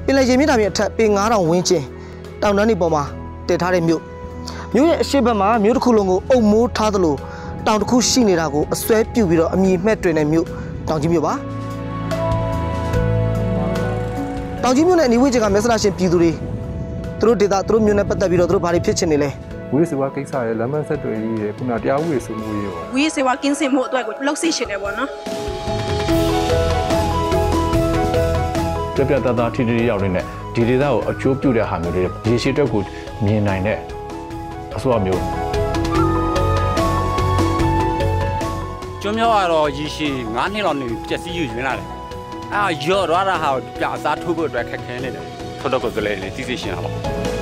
ပင်လယ်ရေမြင့်တာမြေအထက်ပေ9000ဝန်းကျင်တောင်တန်းတွေပေါ်မှာတည်ထားတဲ့မြို့ရဲ့အရှိတ်ဘက်မှာမြို့တစ်ခုလုံးကိုအုပ်မိုးထားသလိုတောင်တစ်ခုရှိနေတာကိုအစွဲပြုတ်ပြီးတော့အမည်မှတ်တွင်တဲ့မြို့တောင်ကြီးမြို့ပါတောင်ကြီးမြို့နဲ့နေဝေးချက်ကမဲဆလာရှင်ပြည်သူတွေသူတို့ဒေသသူတို့မြို့နဲ့ပတ်သက်ပြီးတော့သူတို့ဘာတွေဖြစ်ချင်နေလဲဝေးစေဝါကိစ္စရဲ့လမ်းမဆက်တွေကြီးရဲ့ခုနတရားဥပဒေစိုးမိုးရေးပါဝေးစေဝါကင်းစင်မှုအတွက်ကိုလှုပ်စီရှင်တယ်ပေါ့နော်ပြပြတသားထိထိရောက်နေတဲ့ဒီဒေသကိုအကျိုးပြုတဲ့ဟာမျိုးတွေရေရှည်အတွက်ကိုမြင်နိုင်တဲ့အစိုးရမျိုးကျွမ်းမြောက်ကတော့ရေရှည်9နှစ်လောက်နေပျက်စီးယူရင်းလာတယ်ရော့ရတာဟာပြအစားထိုးဖို့အတွက်ခက်ခဲနေတယ်ထုတ်တော့ကိုယ်စလဲနေသိသိရှင်တာပေါ့